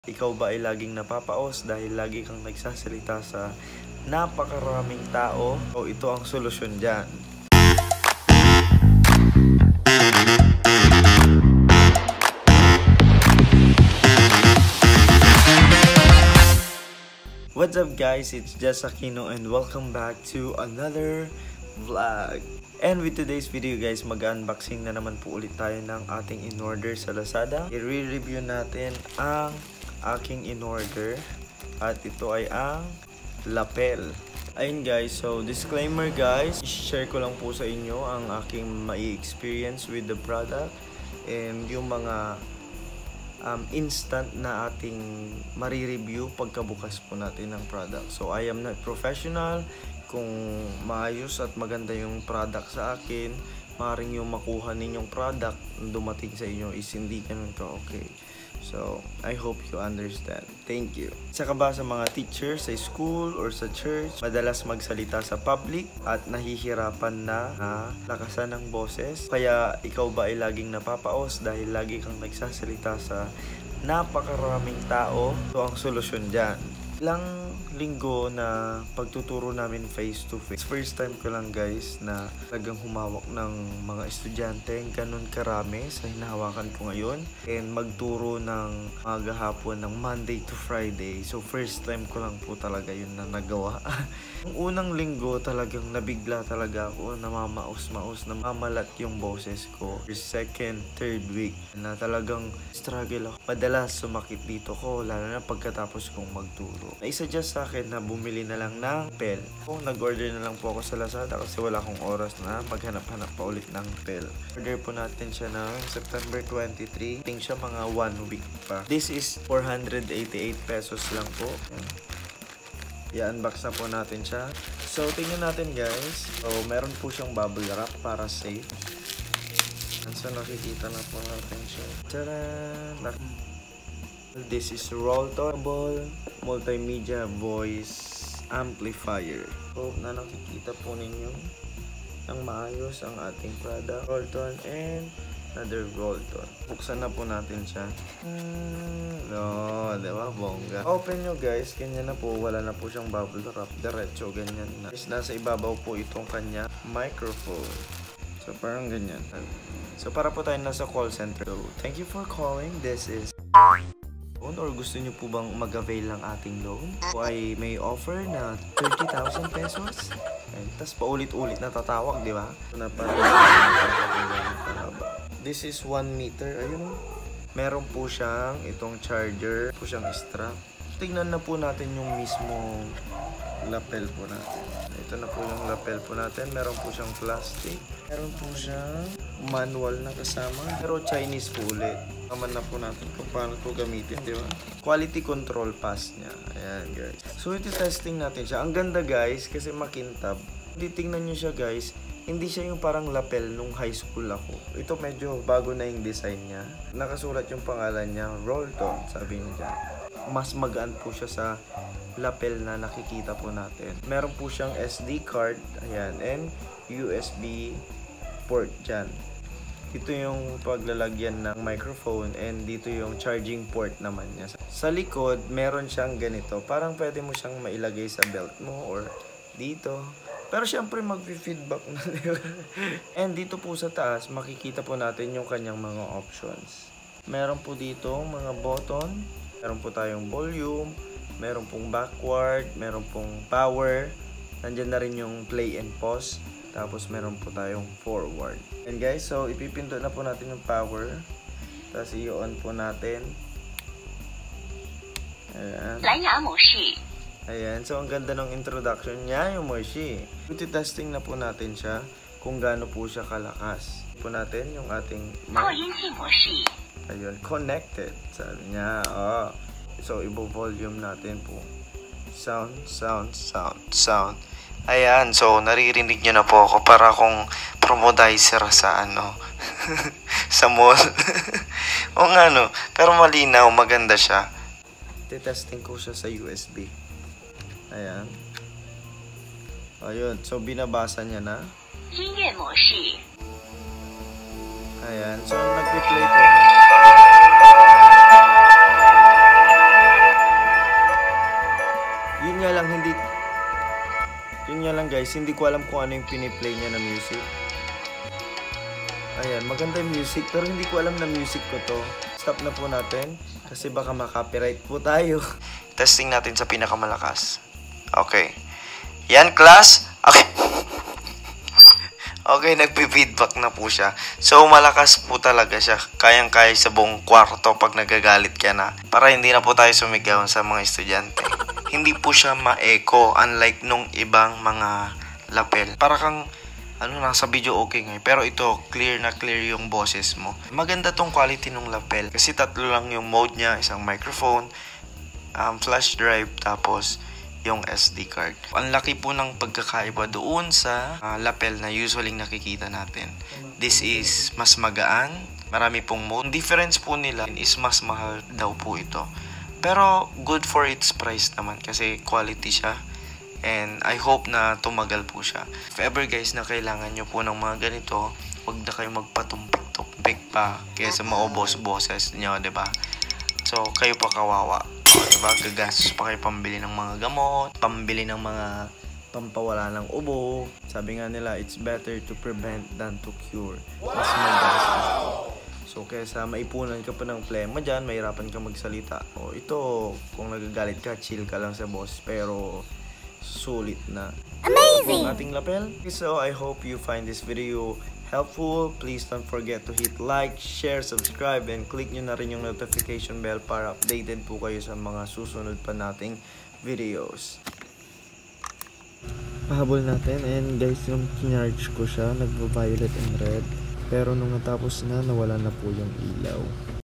Ikaw ba ay laging napapaos dahil lagi kang nagsasalita sa napakaraming tao? O ito ang solusyon dyan. What's up guys, it's Jess Aquino and welcome back to another vlog. And with today's video guys, mag-unboxing na naman po ulit tayo ng ating in-order sa Lazada. I-review natin ang aking in-order at ito ay ang lapel. Ayun guys, so disclaimer guys, share ko lang po sa inyo ang aking mai-experience with the product and yung mga instant na ating marireview pagkabukas po natin ng product. So I am not professional. Kung maayos at maganda yung product sa akin, maaaring yung makuha ninyong product dumating sa inyo is hindi ganun ka okay. So I hope you understand. Thank you. Saka ba sa mga teachers sa school or sa church, madalas magsalita sa public at nahihirapan na lakasan ng boses? Kaya ikaw ba ay laging napapaos dahil lagi kang nagsasalita sa napakaraming tao? Ito ang solusyon dyan. Ilang linggo na pagtuturo namin face to face. First time ko lang guys na talagang humawak ng mga estudyante ganun karami sa hinahawakan ko ngayon. And magturo ng mga hapon ng Monday to Friday. So first time ko lang po talaga yun na nagawa. Ang unang linggo talagang nabigla talaga ako, namamaos-maos, namamalat yung boses ko. Second, third week na talagang struggle ako. Madalas sumakit dito ko, lalo na pagkatapos kong magturo. Naisuggest sa akin na bumili na lang ng pel. Kung nag-order na lang po ako sa Lazada kasi wala akong oras na maghanap-hanap pa ulit ng pel. Order po natin siya ng September 23. Think siya mga 1 week pa. This is 488 pesos lang po. I-unbox na po natin siya. So, tingnan natin guys. So, meron po siyang bubble wrap para safe. So, nakikita na po natin siya. Tcharan! This is Roltonable Multimedia Voice Amplifier. Hope na nakikita po ninyo ng maayos ang ating product. Rolton and another Rolton. Buksan na po natin siya. No, diba? Bongga. Open nyo guys. Ganyan na po. Wala na po siyang bubble wrap. Diretso. Ganyan na. Nasa ibabaw po itong kanya microphone. So, parang ganyan. So, para po tayo nasa call center. So, thank you for calling. This is or gusto nyo po bang mag-avail ng ating loan? O ay may offer na 30,000 pesos? Tapos paulit-ulit na tatawag, di ba? This is 1 meter. Ayun. Meron po siyang itong charger. Po siyang strap. Tingnan na po natin yung mismo lapel po natin. Ito na po yung lapel po natin. Meron po siyang plastic. Meron po siyang manual na kasama. Pero Chinese po ulit. Naman na po natin kung paano ito gamitin, di ba? Quality control pass niya. Ayan guys. So ito testing natin siya. Ang ganda guys kasi makintab. Titingnan nyo siya guys. Hindi siya yung parang lapel nung high school ako. Ito medyo bago na yung design niya. Nakasulat yung pangalan niya, Rolton, sabi niya dyan. Mas magaan po siya sa lapel na nakikita po natin. Meron po siyang SD card, ayan, and USB port dyan. Dito yung paglalagyan ng microphone and dito yung charging port naman niya. Sa likod, meron siyang ganito. Parang pwede mo siyang mailagay sa belt mo or dito. Pero syempre mag-feedback na. And dito po sa taas, makikita po natin yung kanyang mga options. Meron po dito mga button. Meron po tayong volume. Meron pong backward. Meron pong power. Nandyan na rin yung play and pause. Tapos meron po tayong forward. And guys, so ipipindot na po natin yung power. Tapos i-on po natin. Ayan. Ayan, so ang ganda ng introduction niya, yung Moshi. Testing na po natin siya kung gaano po siya kalakas. Po natin yung ating ayun, connected. Sabi niya, oh. So, ibo-volume natin po. Sound, sound, sound, sound. Ayan, so naririnig nyo na po ako para akong promodizer sa ano, sa mall. O nga no, pero malinaw, maganda siya. Testing ko siya sa USB. Ayan. Ayun, so binabasa niya na. Ayan, so nag-play po. guys, hindi ko alam kung ano yung piniplay niya na music. Ayan, maganda yung music pero hindi ko alam na music ko to. Stop na po natin kasi baka makopyright po tayo. Testing natin sa pinakamalakas. Okay. Yan, class. Okay. Okay, nagpi-feedback na po siya. So, malakas po talaga siya. Kayang-kaya sa buong kwarto pag nagagalit ka na. Para hindi na po tayo sumigaw sa mga estudyante. Hindi po siya ma-echo unlike nung ibang mga lapel. Para kang, nasa video okay nga. Pero ito, clear na clear yung boses mo. Maganda tong quality ng lapel. Kasi tatlo lang yung mode niya. Isang microphone, flash drive, tapos yung SD card. Ang laki po ng pagkakaiba doon sa lapel na usually nakikita natin. This is mas magaan. Marami pong mode. Difference po nila is mas mahal daw po ito. Pero good for its price naman kasi quality siya. And I hope na tumagal po siya. If ever guys na kailangan nyo po ng mga ganito, huwag na kayo magpatumpik pa kaysa maubos boses nyo, diba? So, kayo pa kawawa. Diba? Gagastos pa kayo pambili ng mga gamot, pambili ng mga pampawala ng ubo. Sabi nga nila, it's better to prevent than to cure. Mas magastos. So, kaysa maipunan ka pa ng plema dyan, mahirapan ka magsalita. O ito, kung nagagalit ka, chill ka lang sa boss. Pero, sulit na. Amazing! Ang ating lapel. So, I hope you find this video helpful. Please don't forget to hit like, share, subscribe, and click nyo na rin yung notification bell para updated po kayo sa mga susunod pa nating videos. Pahabol natin, and guys, yung kinarge ko siya, nagvo-violet and red. Pero nung natapos na, nawala na po yung ilaw.